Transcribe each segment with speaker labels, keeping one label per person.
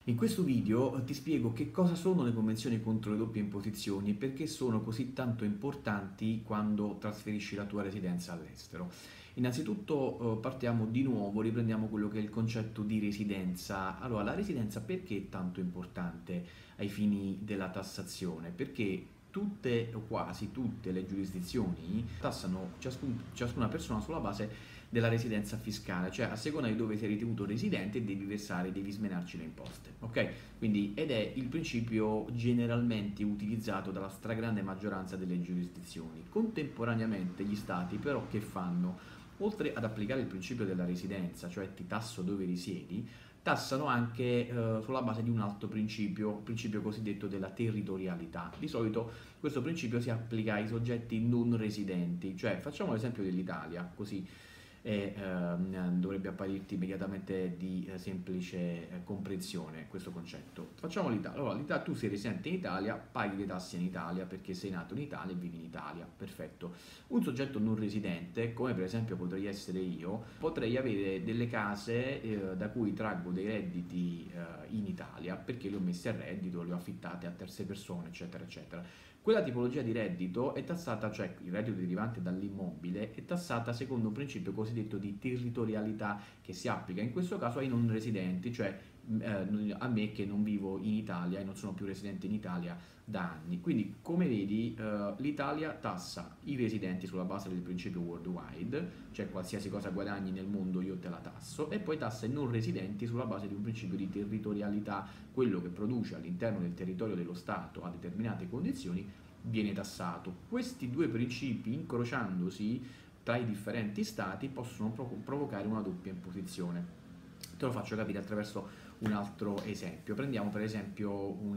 Speaker 1: In questo video ti spiego che cosa sono le convenzioni contro le doppie imposizioni e perché sono così tanto importanti quando trasferisci la tua residenza all'estero. Innanzitutto partiamo di nuovo, riprendiamo quello che è il concetto di residenza. Allora, la residenza perché è tanto importante ai fini della tassazione? Perché tutte o quasi tutte le giurisdizioni tassano ciascuna persona sulla base della residenza fiscale, cioè a seconda di dove sei ritenuto residente devi smenarci le imposte, ok? Quindi, ed è il principio generalmente utilizzato dalla stragrande maggioranza delle giurisdizioni. Contemporaneamente gli stati però che fanno? Oltre ad applicare il principio della residenza, cioè ti tasso dove risiedi, tassano anche sulla base di un altro principio, il principio cosiddetto della territorialità. Di solito questo principio si applica ai soggetti non residenti, cioè facciamo l'esempio dell'Italia, così dovrebbe apparirti immediatamente di semplice comprensione questo concetto. Facciamo l'Italia. Allora, l'Italia, tu sei residente in Italia, paghi le tasse in Italia perché sei nato in Italia e vivi in Italia, perfetto. Un soggetto non residente, come per esempio potrei essere io, potrei avere delle case da cui traggo dei redditi in Italia perché le ho messe a reddito, le ho affittate a terze persone, eccetera, eccetera. Quella tipologia di reddito è tassata, cioè il reddito derivante dall'immobile, è tassata secondo un principio cosiddetto di territorialità che si applica in questo caso ai non residenti, cioè a me che non vivo in Italia e non sono più residente in Italia da anni. Quindi, come vedi, l'Italia tassa i residenti sulla base del principio worldwide, cioè qualsiasi cosa guadagni nel mondo io te la tasso, e poi tassa i non residenti sulla base di un principio di territorialità, quello che produce all'interno del territorio dello Stato a determinate condizioni viene tassato. Questi due principi, incrociandosi tra i differenti stati, possono provocare una doppia imposizione. Te lo faccio capire attraverso un altro esempio. Prendiamo per esempio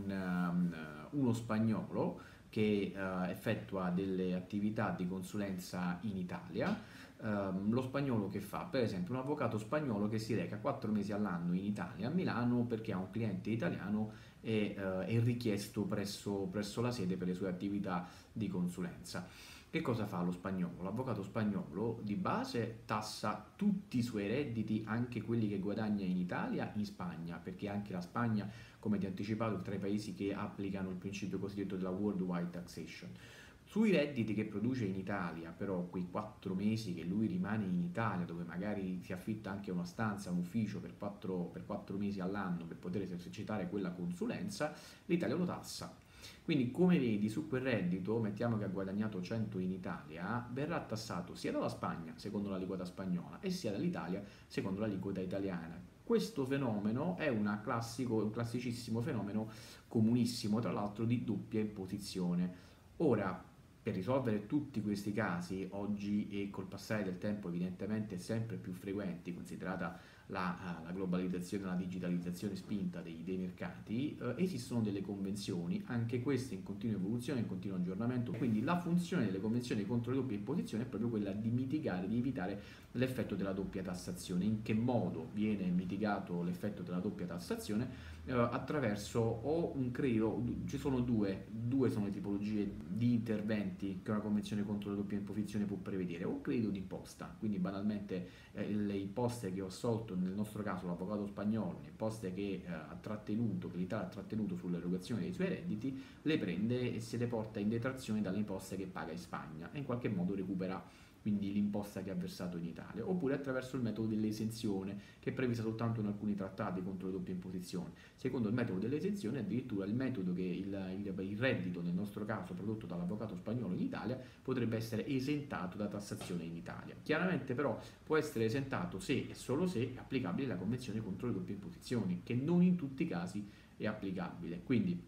Speaker 1: uno spagnolo che effettua delle attività di consulenza in Italia. Lo spagnolo che fa? Per esempio un avvocato spagnolo che si reca 4 mesi all'anno in Italia, a Milano, perché ha un cliente italiano e è richiesto presso la sede per le sue attività di consulenza. Che cosa fa lo spagnolo? L'avvocato spagnolo di base tassa tutti i suoi redditi, anche quelli che guadagna in Italia, in Spagna, perché anche la Spagna, come ti ho anticipato, è tra i paesi che applicano il principio cosiddetto della worldwide taxation. Sui redditi che produce in Italia, però quei 4 mesi che lui rimane in Italia, dove magari si affitta anche una stanza, un ufficio per 4 mesi all'anno per poter esercitare quella consulenza, l'Italia lo tassa. Quindi, come vedi, su quel reddito, mettiamo che ha guadagnato 100 in Italia, verrà tassato sia dalla Spagna, secondo l'aliquota spagnola, e sia dall'Italia, secondo l'aliquota italiana. Questo fenomeno è un classicissimo fenomeno comunissimo, tra l'altro, di doppia imposizione. Ora, per risolvere tutti questi casi, oggi e col passare del tempo evidentemente sempre più frequenti, considerata la globalizzazione, la digitalizzazione spinta dei mercati, esistono delle convenzioni, anche queste in continua evoluzione, in continuo aggiornamento, quindi la funzione delle convenzioni contro le doppie imposizioni è proprio quella di mitigare, di evitare l'effetto della doppia tassazione. In che modo viene mitigato l'effetto della doppia tassazione? Attraverso o un credito, ci sono due sono le tipologie di interventi che una convenzione contro le doppie imposizioni può prevedere, o un credito d'imposta, quindi banalmente le imposte che ho assolto, nel nostro caso l'avvocato spagnolo, le imposte che l'Italia ha trattenuto sull'erogazione dei suoi redditi, le prende e se le porta in detrazione dalle imposte che paga in Spagna e in qualche modo recupera quindi l'imposta che ha versato in Italia, oppure attraverso il metodo dell'esenzione, che è prevista soltanto in alcuni trattati contro le doppie imposizioni. Secondo il metodo dell'esenzione, addirittura il metodo che il reddito, nel nostro caso prodotto dall'avvocato spagnolo in Italia, potrebbe essere esentato da tassazione in Italia. Chiaramente però può essere esentato se e solo se è applicabile la Convenzione contro le doppie imposizioni, che non in tutti i casi è applicabile. Quindi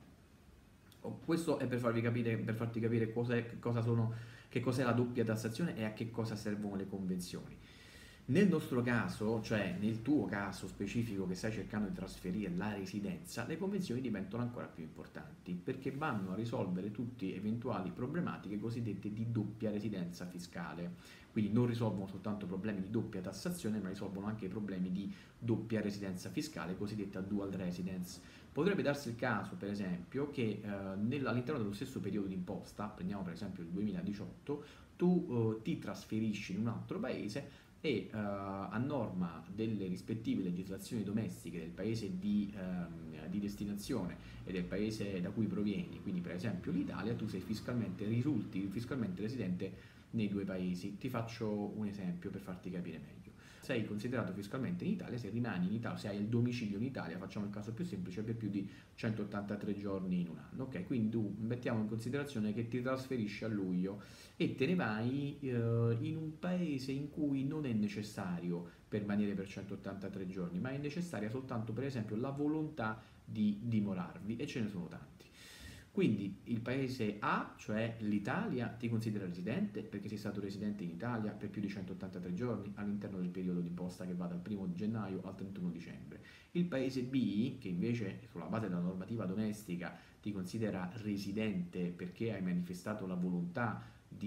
Speaker 1: questo è per farti capire che cos'è la doppia tassazione e a che cosa servono le convenzioni. Nel nostro caso, cioè nel tuo caso specifico che stai cercando di trasferire la residenza, le convenzioni diventano ancora più importanti perché vanno a risolvere tutte eventuali problematiche cosiddette di doppia residenza fiscale. Quindi non risolvono soltanto problemi di doppia tassazione, ma risolvono anche i problemi di doppia residenza fiscale, cosiddetta dual residence. Potrebbe darsi il caso, per esempio, che all'interno dello stesso periodo di imposta, prendiamo per esempio il 2018, tu ti trasferisci in un altro paese e a norma delle rispettive legislazioni domestiche del paese di destinazione e del paese da cui provieni, quindi per esempio l'Italia, tu risulti fiscalmente residente nei due paesi. Ti faccio un esempio per farti capire meglio. Sei considerato fiscalmente in Italia se rimani in Italia, se hai il domicilio in Italia, facciamo il caso più semplice, per più di 183 giorni in un anno, ok? Quindi tu mettiamo in considerazione che ti trasferisci a luglio e te ne vai in un paese in cui non è necessario permanere per 183 giorni, ma è necessaria soltanto per esempio la volontà di dimorarvi, e ce ne sono tanti. Quindi il paese A, cioè l'Italia, ti considera residente perché sei stato residente in Italia per più di 183 giorni all'interno del periodo d'imposta che va dal 1 gennaio al 31 dicembre. Il paese B, che invece sulla base della normativa domestica ti considera residente perché hai manifestato la volontà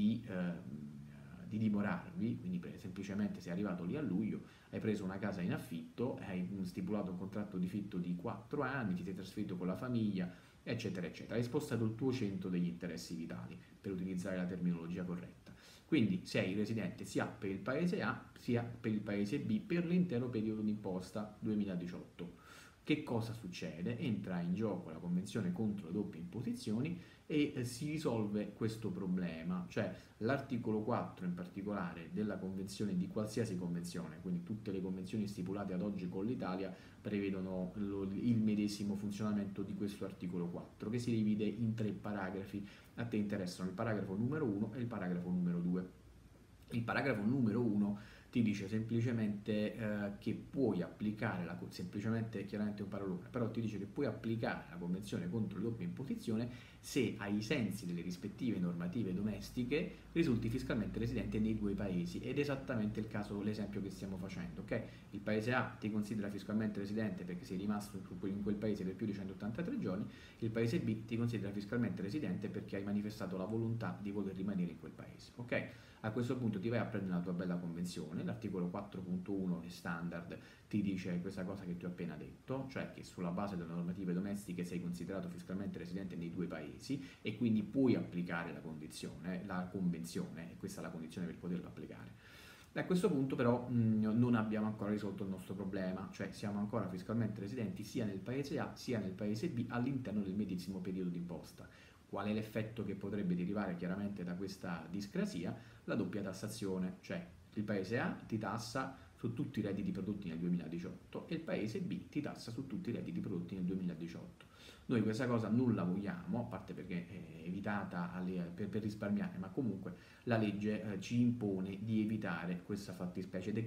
Speaker 1: di dimorarvi, quindi semplicemente sei arrivato lì a luglio, hai preso una casa in affitto, hai stipulato un contratto di affitto di 4 anni, ti sei trasferito con la famiglia, eccetera, eccetera. Hai spostato il tuo centro degli interessi vitali, per utilizzare la terminologia corretta. Quindi sei residente sia per il paese A sia per il paese B per l'intero periodo d'imposta 2018. Che cosa succede? Entra in gioco la Convenzione contro le doppie imposizioni e si risolve questo problema, cioè l'articolo 4 in particolare della convenzione, di qualsiasi convenzione, quindi tutte le convenzioni stipulate ad oggi con l'Italia prevedono il medesimo funzionamento di questo articolo 4, che si divide in 3 paragrafi. A te interessano il paragrafo numero 1 e il paragrafo numero 2. Il paragrafo numero 1 ti dice semplicemente che puoi applicare, semplicemente è chiaramente un parolone, però ti dice che puoi applicare la Convenzione contro la doppia imposizione se ai sensi delle rispettive normative domestiche risulti fiscalmente residente nei due paesi, ed è esattamente il caso, l'esempio che stiamo facendo, ok? Il paese A ti considera fiscalmente residente perché sei rimasto in quel paese per più di 183 giorni, il paese B ti considera fiscalmente residente perché hai manifestato la volontà di voler rimanere in quel paese, ok? A questo punto ti vai a prendere la tua bella convenzione, l'articolo 4.1 è standard, ti dice questa cosa che ti ho appena detto, cioè che sulla base delle normative domestiche sei considerato fiscalmente residente nei due paesi e quindi puoi applicare la convenzione, e questa è la condizione per poterlo applicare. A questo punto però non abbiamo ancora risolto il nostro problema, cioè siamo ancora fiscalmente residenti sia nel paese A sia nel paese B all'interno del medesimo periodo d'imposta. Qual è l'effetto che potrebbe derivare chiaramente da questa discrasia? La doppia tassazione, cioè il paese A ti tassa su tutti i redditi prodotti nel 2018 e il paese B ti tassa su tutti i redditi prodotti nel 2018. Noi questa cosa non la vogliamo, a parte perché è evitata per risparmiare, ma comunque la legge ci impone di evitare questa fattispecie ed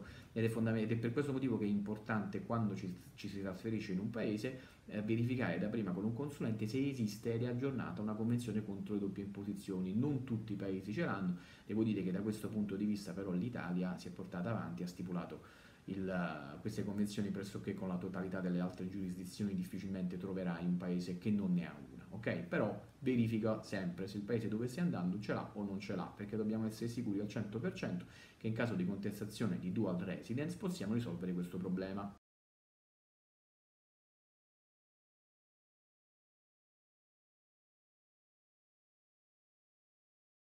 Speaker 1: è per questo motivo che è importante quando ci si trasferisce in un paese verificare da prima con un consulente se esiste ed è aggiornata una convenzione contro le doppie imposizioni. Non tutti i paesi ce l'hanno, devo dire che da questo punto di vista però l'Italia si è portata avanti, ha stipulato queste convenzioni pressoché con la totalità delle altre giurisdizioni. Difficilmente troverai un paese che non ne ha una, ok? Però verifica sempre se il paese dove stai andando ce l'ha o non ce l'ha, perché dobbiamo essere sicuri al 100% che in caso di contestazione di dual residence possiamo risolvere questo problema.